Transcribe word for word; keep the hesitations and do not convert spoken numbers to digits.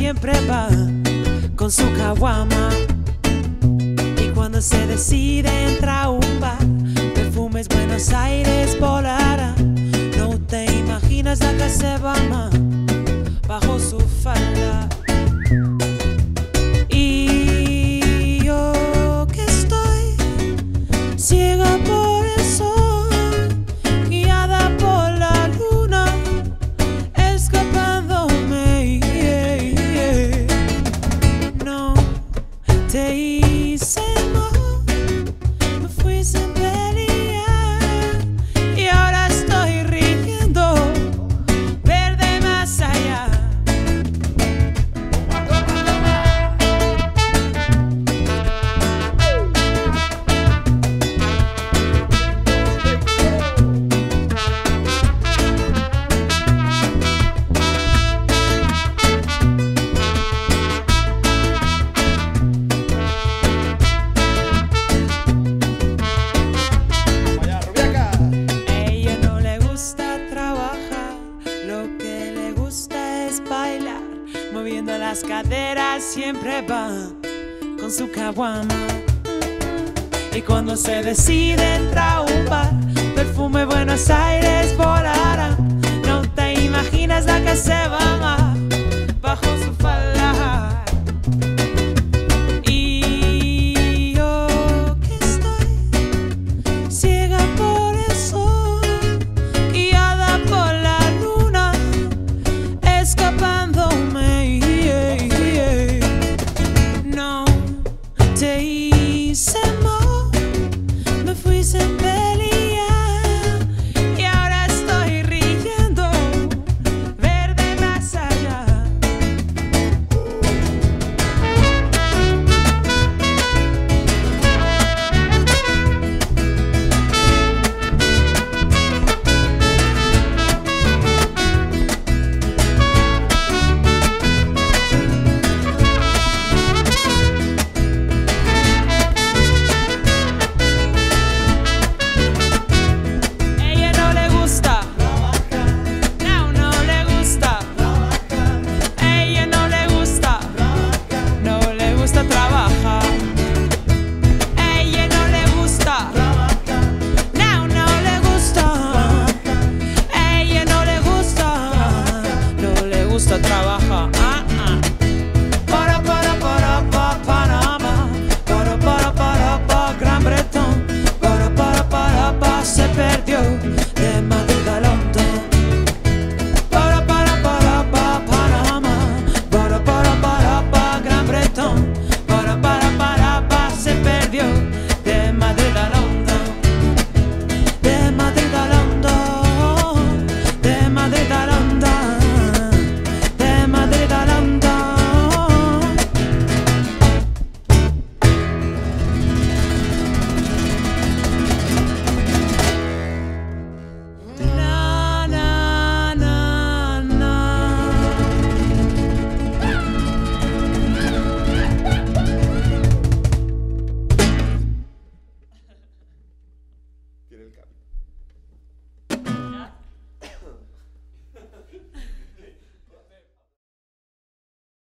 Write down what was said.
siempre va con su caguama. Y cuando se decide entrar a un bar, perfumes Buenos Aires volará. No te imaginas la que se va más bajo su falda. Y yo que estoy ciega por el sol, guiada por la luna, escapándome. Yeah, yeah. No te hice mal, me fui sin pelear, y ahora estoy riendo verde más allá. Ella no le gusta trabajar, lo que le gusta es bailar, moviendo las caderas siempre va con su caguama. Y cuando se decide entrar a un bar, perfume Buenos Aires volará. No te imaginas la que se va más bajo su